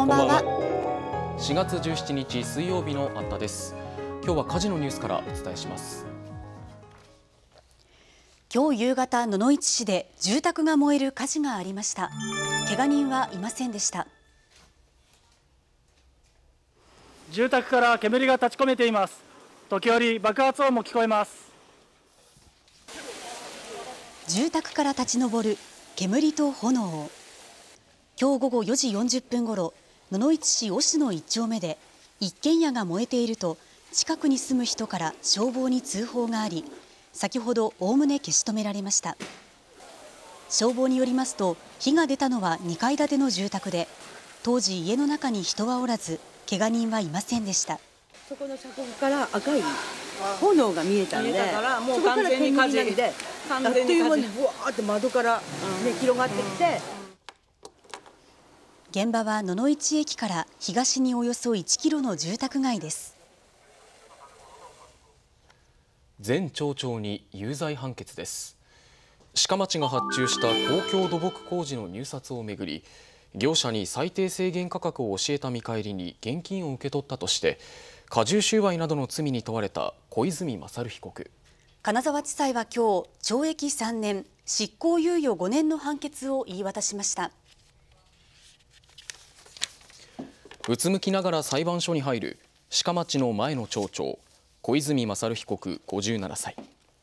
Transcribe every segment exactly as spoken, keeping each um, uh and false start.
こんばんは。しがつじゅうしちにち水曜日のあったです。今日は火事のニュースからお伝えします。 今日夕方、野々市市で住宅が燃える火事がありました。怪我人はいませんでした。 住宅から煙が立ち込めています。時折爆発音も聞こえます。 住宅から立ち上る煙と炎。今日午後よじよんじゅっぷんごろ、野々市市忍野いち丁目で一軒家が燃えていると近くに住む人から消防に通報があり、先ほどおおむね消し止められました。消防によりますと、火が出たのはにかい建ての住宅で、当時家の中に人はおらず、怪我人はいませんでした。 そこの車庫から赤い炎が見えたんで、 見えたからもう完全に火事で、あっという間にブワーって窓から、ね、広がってきて、 現場は野々市駅から東におよそいちキロの住宅街です。 前町長に有罪判決です。鹿町が発注した公共土木工事の入札をめぐり、業者に最低制限価格を教えた見返りに現金を受け取ったとして加重収賄などの罪に問われた小泉勝被告。 金沢地裁は今日、懲役さんねん執行猶予ごねんの判決を言い渡しました。 うつむきながら裁判所に入る鹿町の前の町長小泉勝被告ごじゅうななさい。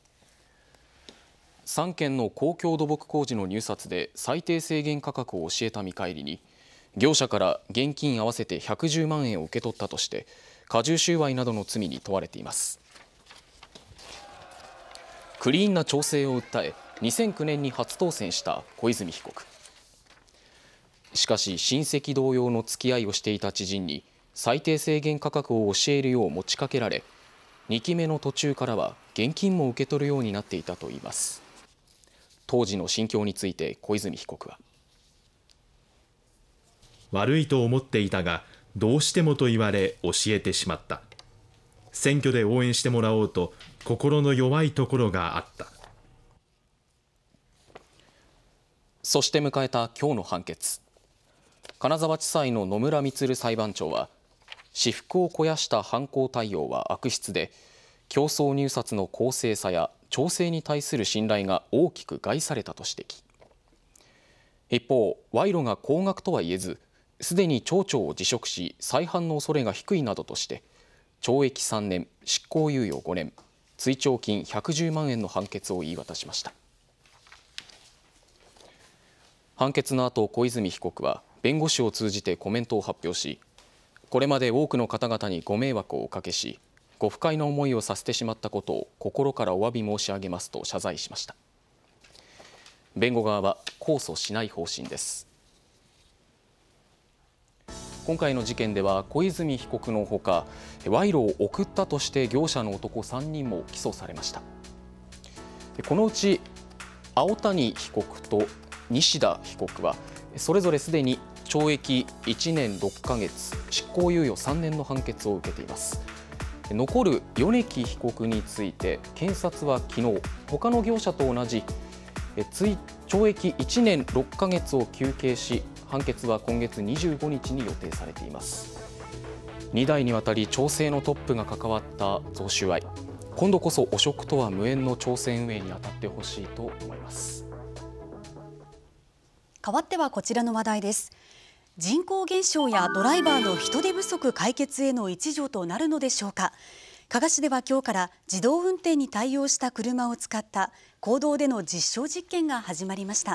さんけんの公共土木工事の入札で最低制限価格を教えた見返りに業者から現金合わせてひゃくじゅうまんえんを受け取ったとして加重収賄などの罪に問われています。クリーンな町政を訴えにせんきゅうねんに初当選した小泉被告。しかし親戚同様の付き合いをしていた知人に最低制限価格を教えるよう持ちかけられ、にきめの途中からは現金も受け取るようになっていたといいます。当時の心境について小泉被告は、 悪いと思っていたがどうしてもと言われ教えてしまった。選挙で応援してもらおうと心の弱いところがあった。 そして迎えた今日の判決。金沢地裁の野村満裁判長は、私腹を肥やした犯行対応は悪質で競争入札の公正さや調整に対する信頼が大きく害されたと指摘。一方、賄賂が高額とは言えずすでに町長を辞職し再犯の恐れが低いなどとして懲役さんねん執行猶予ごねん追徴金ひゃくじゅうまんえんの判決を言い渡しました。判決の後、小泉被告は弁護士を通じてコメントを発表し、これまで多くの方々にご迷惑をおかけしご不快な思いをさせてしまったことを心からお詫び申し上げますと謝罪しました。弁護側は控訴しない方針です。今回の事件では小泉被告のほか賄賂を送ったとして業者の男さんにんも起訴されました。このうち青谷被告と西田被告はそれぞれすでに懲役いちねんろっかげつ執行猶予さんねんの判決を受けています。残る米木被告について検察は昨日他の業者と同じ懲役いちねんろっかげつを求刑し、判決は今月にじゅうごにちに予定されています。にだいにわたり町政のトップが関わった贈収賄、今度こそ汚職とは無縁の町政運営に当たってほしいと思います。 変わってはこちらの話題です。人口減少やドライバーの人手不足解決への一助となるのでしょうか。加賀市では今日から自動運転に対応した車を使った公道での実証実験が始まりました。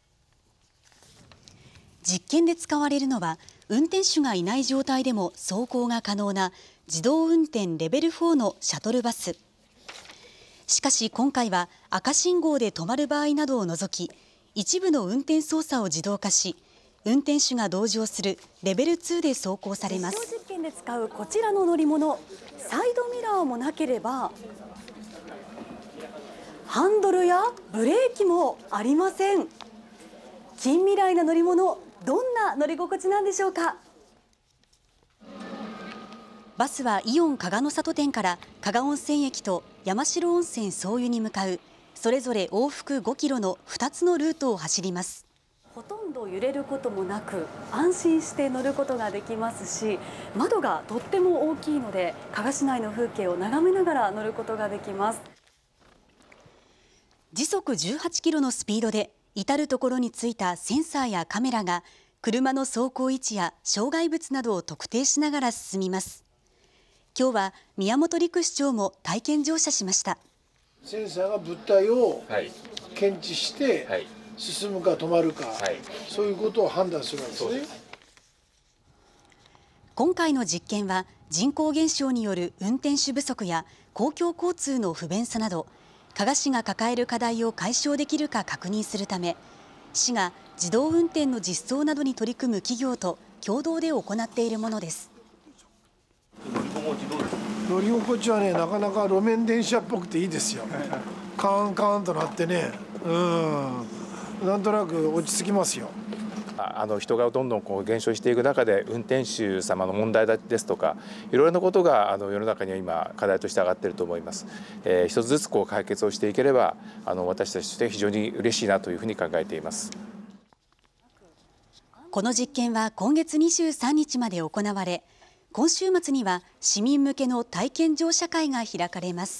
実験で使われるのは運転手がいない状態でも走行が可能な自動運転レベルフォーのシャトルバス。しかし今回は赤信号で止まる場合などを除き一部の運転操作を自動化し、運転手が同乗するレベルにで走行されます。 実証実験で使うこちらの乗り物、サイドミラーもなければハンドルやブレーキもありません。近未来な乗り物、どんな乗り心地なんでしょうか。 バスはイオン加賀の里店から加賀温泉駅と山代温泉総湯に向かうそれぞれ往復ごキロのふたつのルートを走ります。 ほとんど揺れることもなく安心して乗ることができますし、窓がとっても大きいので加賀市内の風景を眺めながら乗ることができます。 時速じゅうはちキロのスピードで至る所についたセンサーやカメラが車の走行位置や障害物などを特定しながら進みます。今日は宮本陸市長も体験乗車しました。 センサーが物体を検知して、はい、進むか止まるか、はい、そういうことを判断するんですね。 今回の実験は人口減少による運転手不足や公共交通の不便さなど加賀市が抱える課題を解消できるか確認するため、市が自動運転の実装などに取り組む企業と共同で行っているものです。 乗り心地はね、なかなか路面電車っぽくていいですよ。カーンカーンとなってね、うん、なんとなく落ち着きますよ。 あの人がどんどんこう減少していく中で運転手様の問題ですとかいろいろなことがあの世の中には今課題として上がっていると思います。えー、一つずつこう解決をしていければあの私たちとして非常に嬉しいなというふうに考えています。 この実験は今月にじゅうさんにちまで行われ、今週末には市民向けの体験乗車会が開かれます。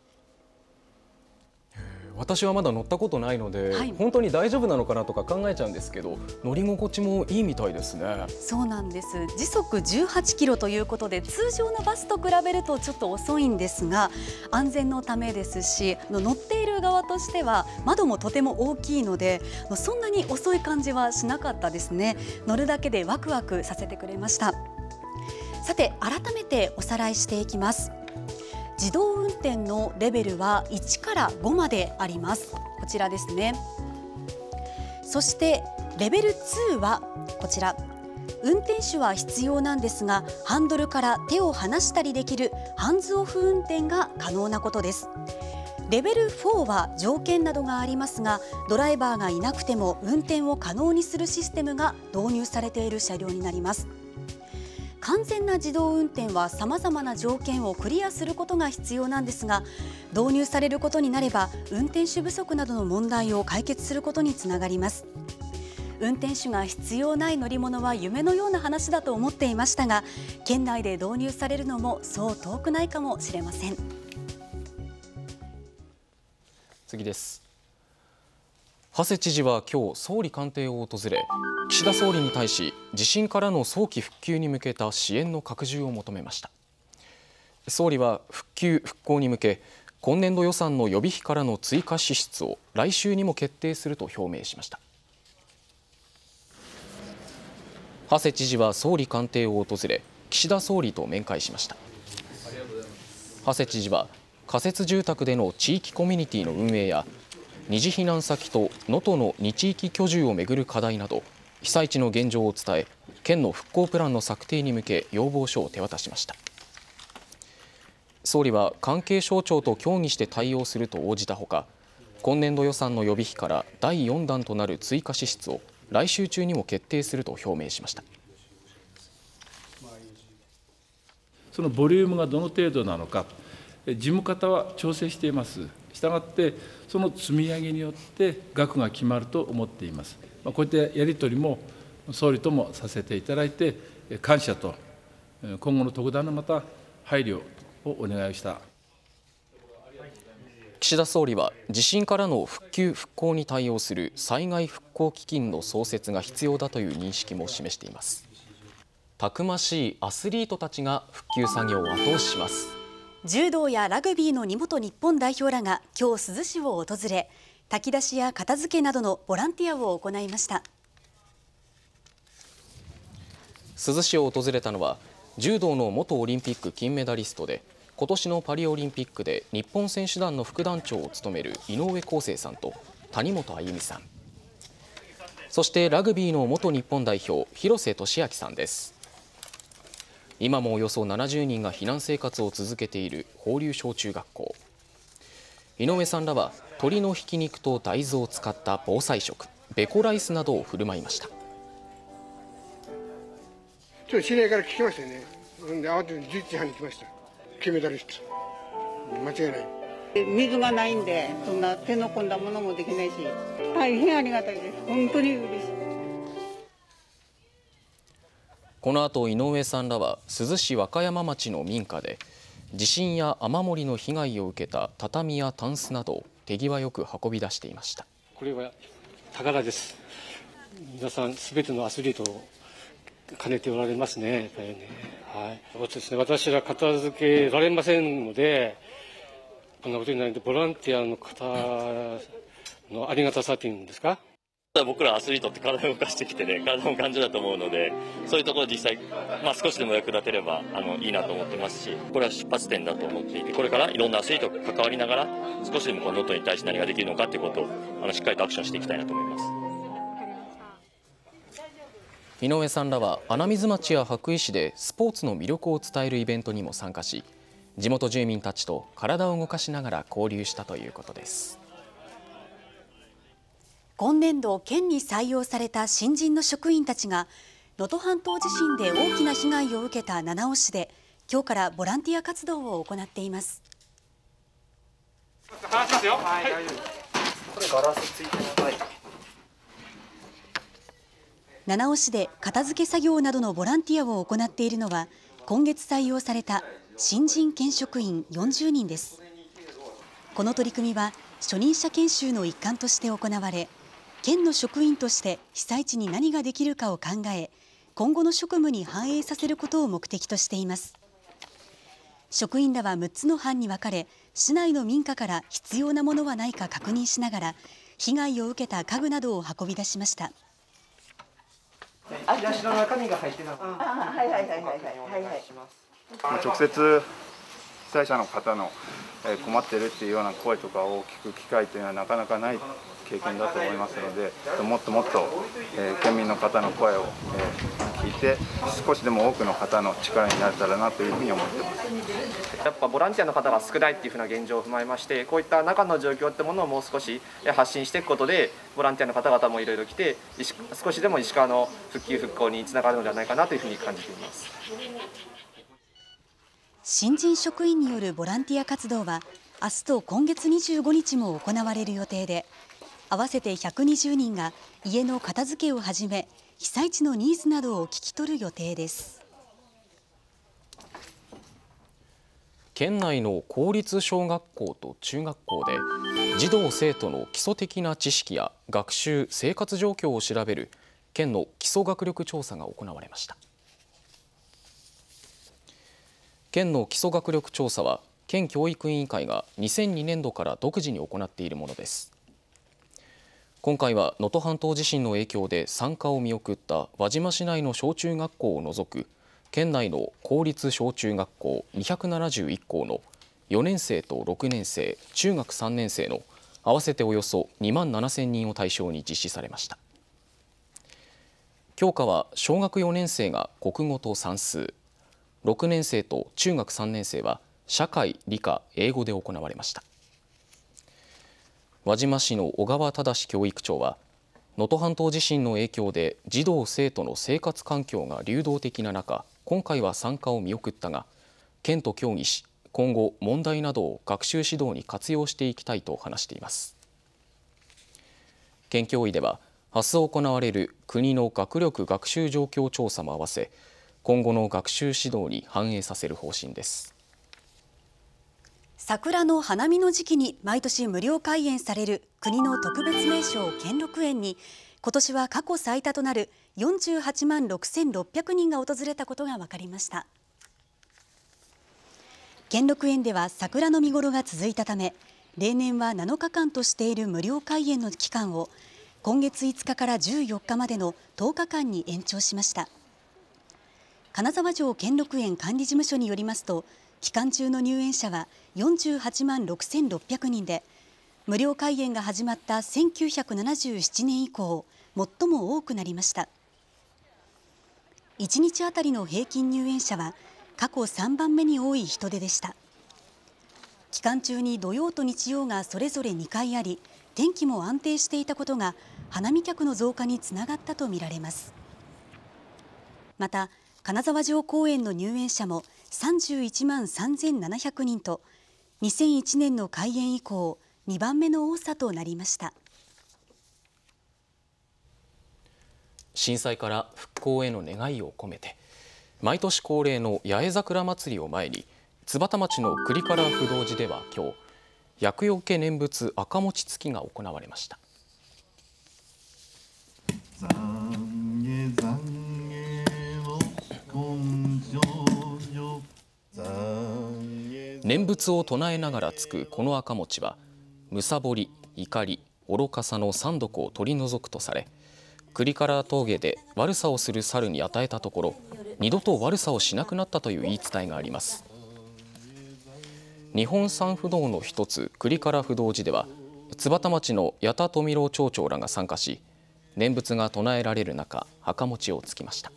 私はまだ乗ったことないので、はい、本当に大丈夫なのかなとか考えちゃうんですけど、乗り心地もいいみたいですね。 そうなんです。時速じゅうはちキロということで通常のバスと比べるとちょっと遅いんですが、安全のためですし、乗っている側としては窓もとても大きいのでそんなに遅い感じはしなかったですね。乗るだけでワクワクさせてくれました。さて改めておさらいしていきます。自動運転のレベルはいちからごまであります。こちらですね。そしてレベルにはこちら、運転手は必要なんですがハンドルから手を離したりできるハンズオフ運転が可能なことです。レベルよんは条件などがありますが、ドライバーがいなくても運転を可能にするシステムが導入されている車両になります。完全な自動運転はさまざまな条件をクリアすることが必要なんですが、導入されることになれば運転手不足などの問題を解決することにつながります。運転手が必要ない乗り物は夢のような話だと思っていましたが、県内で導入されるのもそう遠くないかもしれません。 次です。馳知事は今日総理官邸を訪れ、岸田総理に対し地震からの早期復旧に向けた支援の拡充を求めました。総理は復旧復興に向け今年度予算の予備費からの追加支出を来週にも決定すると表明しました。馳知事は総理官邸を訪れ岸田総理と面会しました。馳知事は仮設住宅での地域コミュニティの運営や二次避難先と能登の二地域居住をめぐる課題など被災地の現状を伝え、県の復興プランの策定に向け要望書を手渡しました。総理は関係省庁と協議して対応すると応じたほか、今年度予算の予備費からだいよんだんとなる追加支出を来週中にも決定すると表明しました。 そのボリュームがどの程度なのか、事務方は調整しています。したがってその積み上げによって額が決まると思っています。こういったやり取りも総理ともさせていただいて、感謝と今後の特段のまた配慮をお願いした。 岸田総理は地震からの復旧復興に対応する災害復興基金の創設が必要だという認識も示しています。たくましいアスリートたちが復旧作業を後押しします。 柔道やラグビーの元日本代表らが今日珠洲市を訪れ、炊き出しや片付けなどのボランティアを行いました。 珠洲市を訪れたのは柔道の元オリンピック金メダリストで今年のパリオリンピックで日本選手団の副団長を務める井上康生さんと谷本歩実さん、そしてラグビーの元日本代表広瀬俊明さんです。今もおよそななじゅうにんが避難生活を続けている放流小中学校。井上さんらは鶏のひき肉と大豆を使った防災食ベコライスなどを振る舞いました。 ちょっと知り合いから聞きましたよね。で慌ててじゅういちじはんに来ました。金メダリスト間違いない。 水がないんで、そんな手の込んだものもできないし、大変ありがたいです。本当に嬉しい。 この後、井上さんらは珠洲市和歌山町の民家で地震や雨漏りの被害を受けた畳やタンスなどを手際よく運び出していました。 これは宝です。皆さんすべてのアスリートを兼ねておられますね。やっぱりね、はい、そうですね。私ら片付けられませんので、こんなことになるので、ボランティアの方のありがたさというんですか。 僕らアスリートって体を動かしてきてね、体も感じだと思うので、そういうところ実際、まあ、少しでも役立てればあのいいなと思ってますし、これは出発点だと思っていて、これからいろんなアスリートが関わりながら、少しでもこの能登に対して何ができるのかということをあのしっかりとアクションしていきたいなと思います。 井上さんらは穴水町や羽咋市でスポーツの魅力を伝えるイベントにも参加し、地元住民たちと体を動かしながら交流したということです。 今年度、県に採用された新人の職員たちが能登半島地震で大きな被害を受けた七尾市で今日からボランティア活動を行っています。 話しますよ。はい、大丈夫。これガラスついてない。 七尾市で片付け作業などのボランティアを行っているのは今月採用された新人県職員よんじゅうにんです。この取り組みは初任者研修の一環として行われ、県の職員として被災地に何ができるかを考え、今後の職務に反映させることを目的としています。職員らはむっつの班に分かれ、市内の民家から必要なものはないか確認しながら被害を受けた家具などを運び出しました。 チラシの中身が入ってた。 はいはいはいはいはいはい。 直接被災者の方の困ってるっていうような声とかを聞く機会というのはなかなかない経験だと思いますので、もっともっと、えー、県民の方の声を、えー、聞いて少しでも多くの方の力になれたらなというふうに思っています。 やっぱボランティアの方が少ないっていうふうな現状を踏まえまして、こういった中の状況ってものをもう少し発信していくことで、ボランティアの方々もいろいろ来て、少しでも石川の復旧復興につながるのではないかなというふうに感じています。 新人職員によるボランティア活動は明日と今月にじゅうごにちも行われる予定で、合わせてひゃくにじゅうにんが家の片付けをはじめ被災地のニーズなどを聞き取る予定です。 県内の公立小学校と中学校で児童生徒の基礎的な知識や学習生活状況を調べる県の基礎学力調査が行われました。県の基礎学力調査は県教育委員会がにせんにねんどから独自に行っているものです。今回は能登半島地震の影響で参加を見送った輪島市内の小中学校を除く県内の公立小中学校にひゃくななじゅういっこうのよねんせいとろくねんせい、中学さんねんせいの合わせておよそにまんななせんにんを対象に実施されました。教科は小学よねんせいが国語と算数、ろくねんせいと中学さんねんせいは社会、理科、英語で行われました。輪島市の小川忠教育長は、能登半島地震の影響で児童生徒の生活環境が流動的な中、今回は参加を見送ったが、県と協議し、今後問題などを学習指導に活用していきたいと話しています。県教委では明日行われる国の学力学習状況調査も合わせ、今後の学習指導に反映させる方針です。 桜の花見の時期に毎年無料開園される国の特別名勝兼六園に、今年は過去最多となるよんじゅうはちまんろくせんろっぴゃくにんが訪れたことが分かりました。兼六園では桜の見頃が続いたため、例年はなのかかんとしている無料開園の期間を今月いつかからじゅうよっかまでのとおかかんに延長しました。金沢城兼六園管理事務所によりますと、期間中の入園者はよんじゅうはちまんろくせんろっぴゃくにんで、無料開園が始まったせんきゅうひゃくななじゅうななねん以降、最も多くなりました。いちにちあたりの平均入園者は過去さんばんめに多い人出でした。期間中に土曜と日曜がそれぞれにかいあり、天気も安定していたことが花見客の増加につながったとみられます。また、金沢城公園の入園者もさんじゅういちまんさんぜんななひゃくにんと、 にせんいちねんの開園以降にばんめの多さとなりました。 震災から復興への願いを込めて、毎年恒例の八重桜まつりを前に津幡町の栗唐不動寺では今日、厄除け念仏赤餅つきが行われました。念仏を唱えながらつくこの赤餅は、むさぼり、怒り、愚かさの三毒を取り除くとされ、栗唐峠で悪さをする猿に与えたところ、二度と悪さをしなくなったという言い伝えがあります。日本三不動の一つ栗唐不動寺では、津幡町の矢田富郎町長らが参加し、念仏が唱えられる中、墓餅をつきました。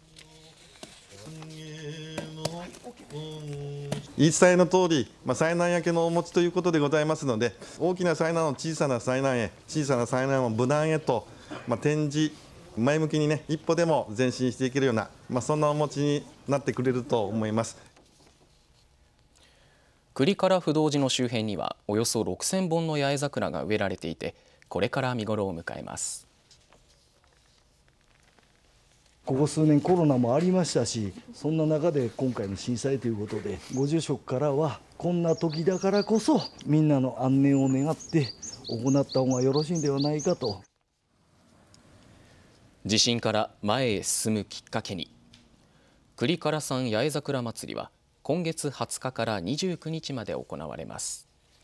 言い伝えの通り、まあ、災難焼けのお餅ということでございますので、大きな災難を小さな災難へ、小さな災難を無難へと、まあ、転じ前向きにね、一歩でも前進していけるような、まあ、そんなお餅になってくれると思います。 栗唐不動寺の周辺にはおよそろくせんぼんの八重桜が植えられていて、これから見頃を迎えます。 ここ数年コロナもありましたし、そんな中で今回の震災ということで、ご住職からはこんな時だからこそみんなの安寧を願って行った方がよろしいんではないかと。 地震から前へ進むきっかけに、栗唐山八重桜まつりは今月はつかからにじゅうくにちまで行われます。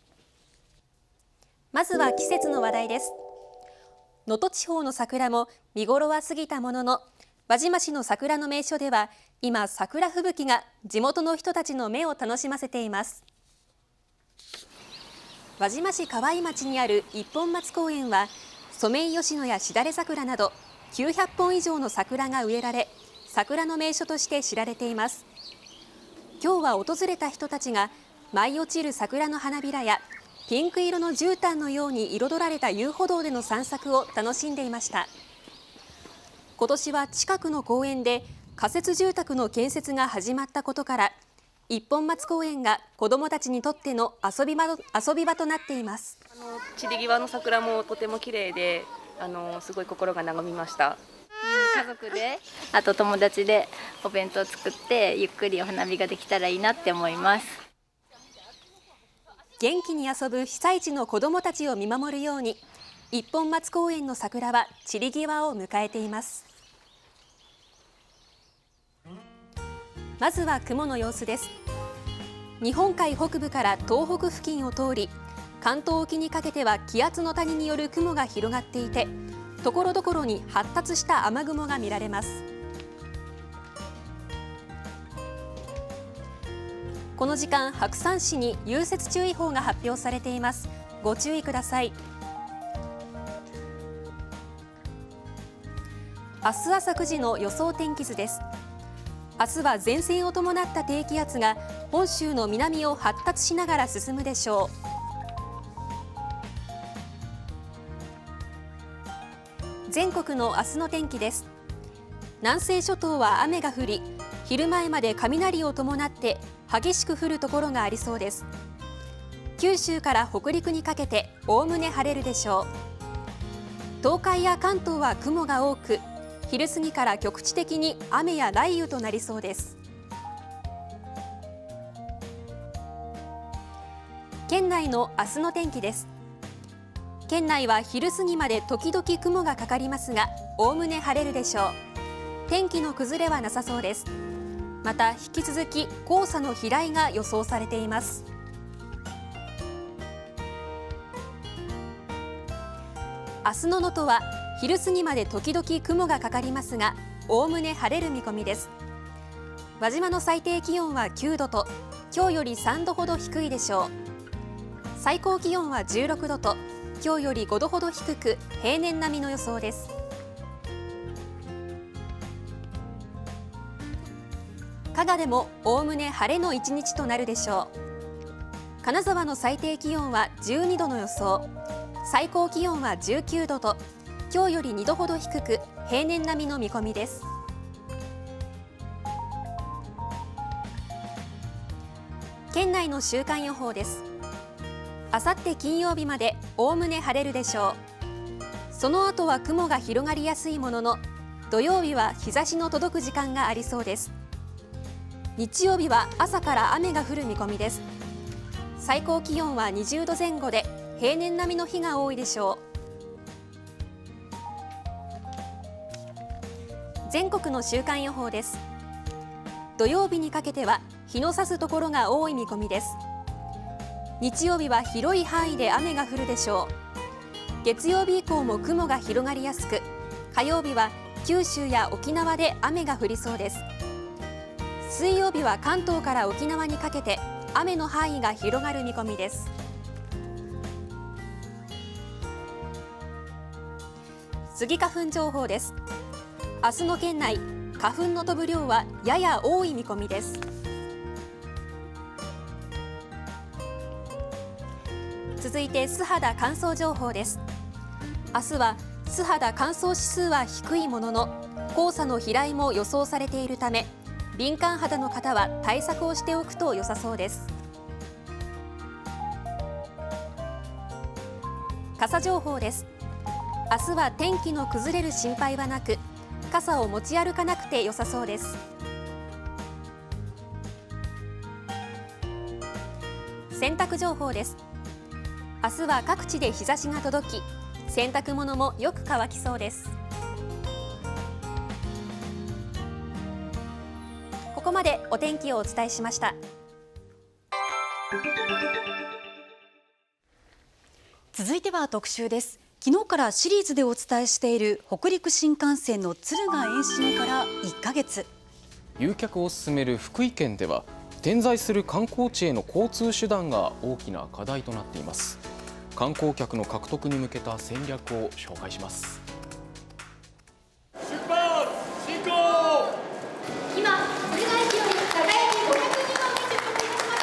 まずは季節の話題です。能登地方の桜も見頃は過ぎたものの、輪島市の桜の名所では今、桜吹雪が地元の人たちの目を楽しませています。輪島市河合町にある一本松公園は、ソメイヨシノやしだれ桜などきゅうひゃっぽん以上の桜が植えられ、桜の名所として知られています。今日は訪れた人たちが舞い落ちる桜の花びらやピンク色の絨毯のように彩られた遊歩道での散策を楽しんでいました。今年は近くの公園で仮設住宅の建設が始まったことから、一本松公園が子どもたちにとっての遊び場、遊び場となっています。 あの散り際の桜もとても綺麗で、あのすごい心が和みました。 家族で、あと友達でお弁当作ってゆっくりお花見ができたらいいなって思います。 元気に遊ぶ被災地の子どもたちを見守るように、一本松公園の桜は散り際を迎えています。まずは雲の様子です。日本海北部から東北付近を通り、関東沖にかけては気圧の谷による雲が広がっていて、ところどころに発達した雨雲が見られます。この時間、白山市に融雪注意報が発表されています。ご注意ください。明日朝くじの予想天気図です。明日は前線を伴った低気圧が本州の南を発達しながら進むでしょう。全国の明日の天気です。南西諸島は雨が降り、昼前まで雷を伴って激しく降るところがありそうです。九州から北陸にかけておおむね晴れるでしょう。東海や関東は雲が多く、昼過ぎから局地的に雨や雷雨となりそうです。県内の明日の天気です。県内は昼過ぎまで時々雲がかかりますが、おおむね晴れるでしょう。天気の崩れはなさそうです。また引き続き黄砂の飛来が予想されています。明日の能登は昼過ぎまで時々雲がかかりますが、おおむね晴れる見込みです。輪島の最低気温はきゅうどと、今日よりさんどほど低いでしょう。最高気温はじゅうろくどと、今日よりごどほど低く、平年並みの予想です。加賀でもおおむね晴れの一日となるでしょう。金沢の最低気温はじゅうにどの予想、最高気温はじゅうきゅうどと、今日よりにどほど低く、平年並みの見込みです。県内来の週間予報です。あさって金曜日までおおむね晴れるでしょう。その後は雲が広がりやすいものの、土曜日は日差しの届く時間がありそうです。日曜日は朝から雨が降る見込みです。最高気温はにじゅうどぜん後で平年並みの日が多いでしょう。全国の週間予報です。土曜日にかけては日の差すところが多い見込みです。日曜日は広い範囲で雨が降るでしょう。月曜日以降も雲が広がりやすく、火曜日は九州や沖縄で雨が降りそうです。水曜日は関東から沖縄にかけて雨の範囲が広がる見込みです。スギ花粉情報です。明日の県内、花粉の飛ぶ量はやや多い見込みです。続いて素肌乾燥情報です。明日は素肌乾燥指数は低いものの、黄砂の飛来も予想されているため、敏感肌の方は対策をしておくと良さそうです。傘情報です。明日は天気の崩れる心配はなく、傘を持ち歩かなくて良さそうです。洗濯情報です。明日は各地で日差しが届き、洗濯物もよく乾きそうです。ここまでお天気をお伝えしました。 続いては特集です。昨日からシリーズでお伝えしている北陸新幹線の敦賀延伸からいっかげつ。 誘客を進める福井県では、点在する観光地への交通手段が大きな課題となっています。観光客の獲得に向けた戦略を紹介します。 出発進行。今、敦賀駅よりただいまごひゃくにんの出発いたしました。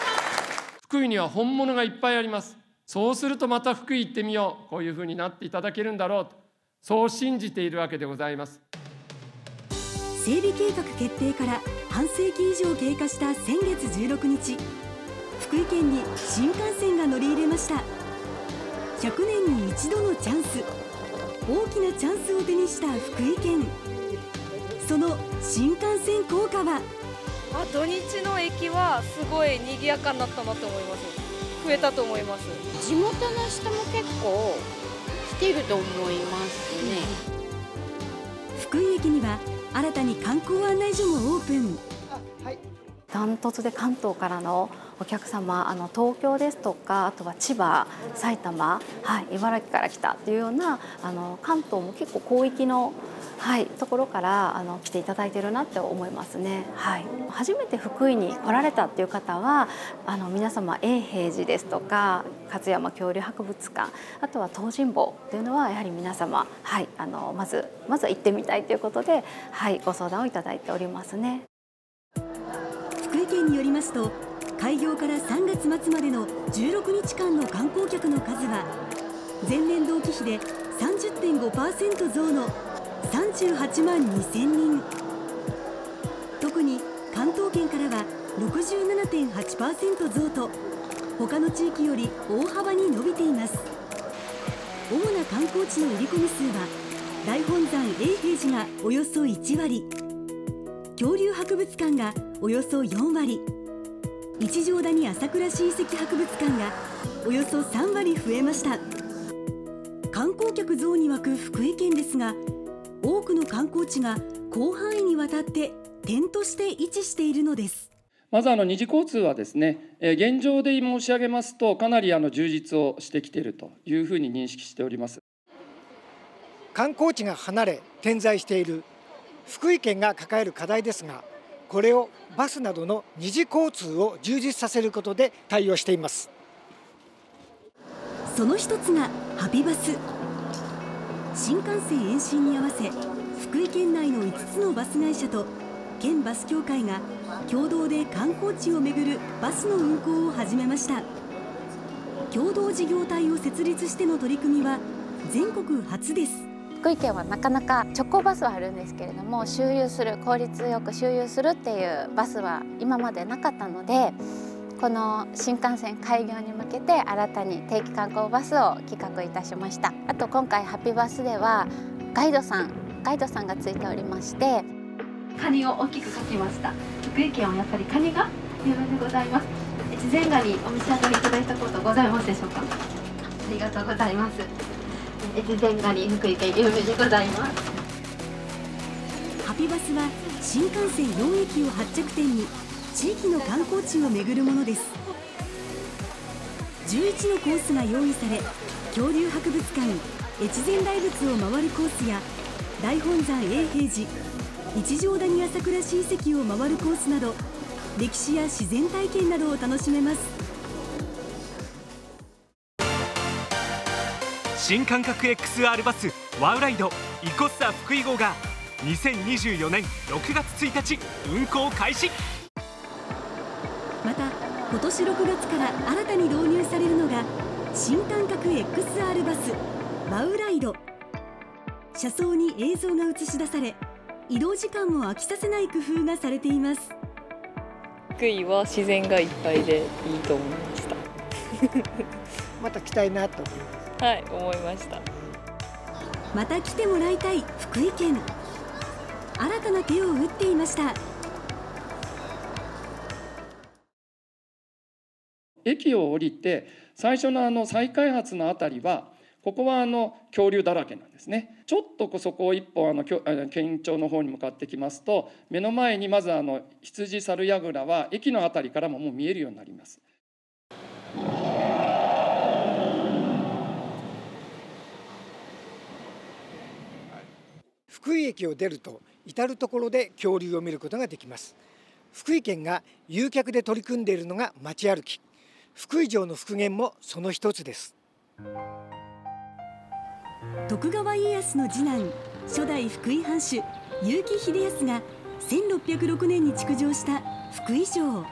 福井には本物がいっぱいあります。そうするとまた福井行ってみよう、こういうふうになっていただけるんだろうと、そう信じているわけでございます。 整備計画決定から半世紀以上経過した先月じゅうろくにち、福井県に新幹線が乗り入れました。ひゃくねんに一度のチャンス、大きなチャンスを手にした福井県。その新幹線効果は、 あ、土日の駅はすごい賑やかになったなと思います。増えたと思います。 地元の人も結構来てると思いますね。 福井駅には新たに観光案内所もオープン。 ダントツで関東からのお客様、あの東京ですとか、あとは千葉、埼玉、はい、茨城から来たというような、あの関東も結構広域の、はい、ところからあの来ていただいているなって思いますね。はい、初めて福井に来られたっていう方は、あの皆様永平寺ですとか勝山恐竜博物館、あとは東尋坊というのはやはり皆様、はい、あのまずまずは行ってみたいということで、はい、ご相談をいただいておりますね。 福井県によりますと、開業からさんがつまつまでのじゅうろくにちかんの観光客の数は前年同期比で さんじゅってんごパーセント 増のさんじゅうはちまんにせんにん。特に関東圏からは ろくじゅうななてんはちパーセント 増と、他の地域より大幅に伸びています。主な観光地の売り込み数は、大本山永平寺がおよそいちわり、恐竜博物館がおよそよんわり、一条谷朝倉史遺跡博物館がおよそさんわり増えました。観光客増に沸く福井県ですが、多くの観光地が広範囲にわたって点として位置しているのです。 まずあの二次交通はですね、現状で申し上げますと、かなりあの充実をしてきているというふうに認識しております。 観光地が離れ点在している福井県が抱える課題ですが、これをバスなどの二次交通を充実させることで対応しています。 その一つがハピバス。新幹線延伸に合わせ、福井県内のいつつのバス会社と県バス協会が共同で観光地を巡るバスの運行を始めました。共同事業体を設立しての取り組みは全国初です。 福井県はなかなか直行バスはあるんですけれども、周遊する、効率よく周遊するっていうバスは今までなかったので、 この新幹線開業に向けて新たに定期観光バスを企画いたしました。あと今回ハピバスではガイドさんガイドさんがついておりまして、カニを大きく描きました。福井県はやっぱりカニが有名でございます。越前ガニお召し上がりいただいたことございますでしょうか。ありがとうございます。越前ガニ福井県有名でございます。 ハピバスは新幹線よん駅を発着点に地域の観光地を巡るものです。じゅういちのコースが用意され、恐竜博物館、越前大仏を回るコースや大本山永平寺、一条谷朝倉親戚を回るコースなど、歴史や自然体験などを楽しめます。 新感覚 エックスアール バスワウライドイコッサ福井号がにせんにじゅうよねんろくがつついたち運行開始。 また今年ろくがつから新たに導入されるのが新感覚 エックスアール バスワウライド。車窓に映像が映し出され、移動時間も飽きさせない工夫がされています。 福井は自然がいっぱいでいいと思いましたまた来たいなと思います。 はい、思いました。 また来てもらいたい福井県、新たな手を打っていました。 駅を降りて最初のあの再開発のあたりは、ここはあの恐竜だらけなんですね。ちょっとそこを一歩あの県庁の方に向かってきますと、目の前にまずあの羊猿櫓は駅のあたりからももう見えるようになります。 福井駅を出ると至る所で恐竜を見ることができます。福井県が誘客で取り組んでいるのが街歩き。福井城の復元もその一つです。 徳川家康の次男、初代福井藩主結城秀康がせんろっぴゃくろくねんに築城した福井城。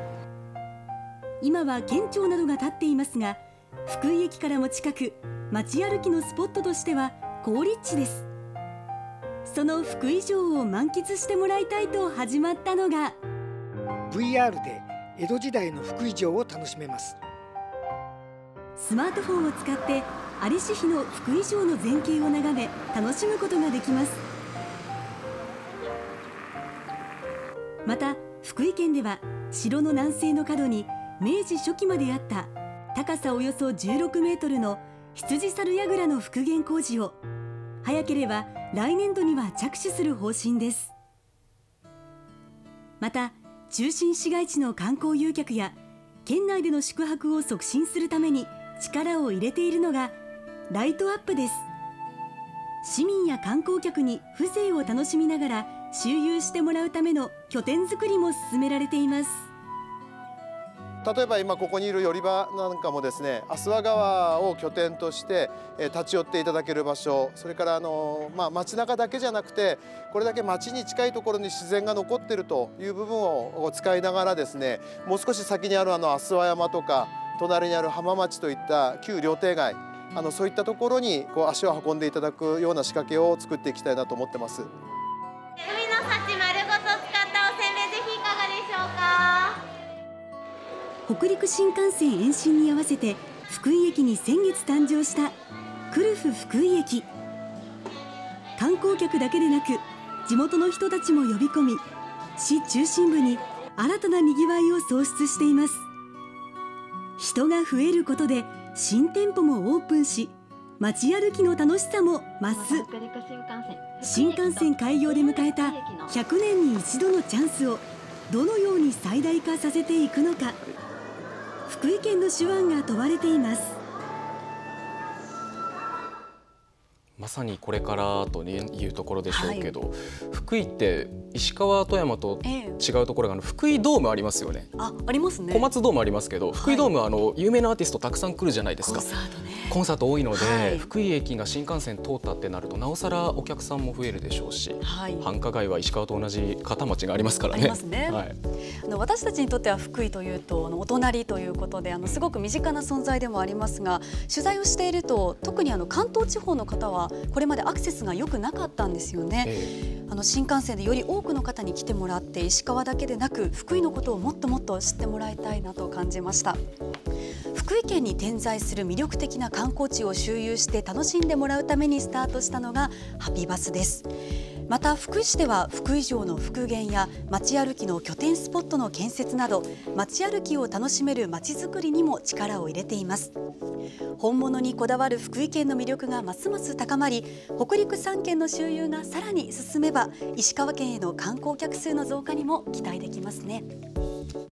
今は県庁などが建っていますが、福井駅からも近く、街歩きのスポットとしては好立地です。その福井城を満喫してもらいたいと始まったのがブイアール で江戸時代の福井城を楽しめます。 スマートフォンを使って在りし日の福井城の全景を眺め楽しむことができます。また福井県では城の南西の角に明治初期まであった高さおよそじゅうろくメートルの羊猿櫓の復元工事を早ければ来年度には着手する方針です。また中心市街地の観光誘客や県内での宿泊を促進するために力を入れているのがライトアップです。市民や観光客に風情を楽しみながら周遊してもらうための拠点作りも進められています。 例えば今ここにいる寄り場なんかもですね、足羽川を拠点として立ち寄っていただける場所、それからあの、まあ、街中だけじゃなくてこれだけ街に近いところに自然が残っているという部分を使いながらですね、もう少し先にあるあの足羽山とか隣にある浜町といった旧料亭街、あのそういったところにこう足を運んでいただくような仕掛けを作っていきたいなと思ってます。 海の幸丸ごと使ったおせんべい、ぜひいかがでしょうか。 北陸新幹線延伸に合わせて福井駅に先月誕生したクルフ福井駅。観光客だけでなく地元の人たちも呼び込み、市中心部に新たなにぎわいを創出しています。人が増えることで新店舗もオープンし、街歩きの楽しさも増す。新幹線開業で迎えたひゃくねんに一度のチャンスをどのように最大化させていくのか、福井県の手腕が問われています。 まさにこれからというところでしょうけど、はい、福井って石川富山と違うところがあの福井ドームありますよね。 あ、ありますね。 小松ドームありますけど、福井ドームはあの有名なアーティストたくさん来るじゃないですか。コンサートね。コンサート多いので、はい、福井駅が新幹線通ったってなるとなおさらお客さんも増えるでしょうし、はい、繁華街は石川と同じ片町がありますからね。 ありますね。 はい、 あの私たちにとっては福井というとあのお隣ということであのすごく身近な存在でもありますが、取材をしていると特にあの関東地方の方はこれまでアクセスが良くなかったんですよね。えーあの新幹線でより多くの方に来てもらって石川だけでなく福井のことをもっともっと知ってもらいたいなと感じました。福井県に点在する魅力的な観光地を周遊して楽しんでもらうためにスタートしたのがハピバスです。また福井市では福井城の復元や街歩きの拠点スポットの建設など街歩きを楽しめる街づくりにも力を入れています。本物にこだわる福井県の魅力がますます高まり、北陸さん県の周遊がさらに進めば石川県への観光客数の増加にも期待できますね。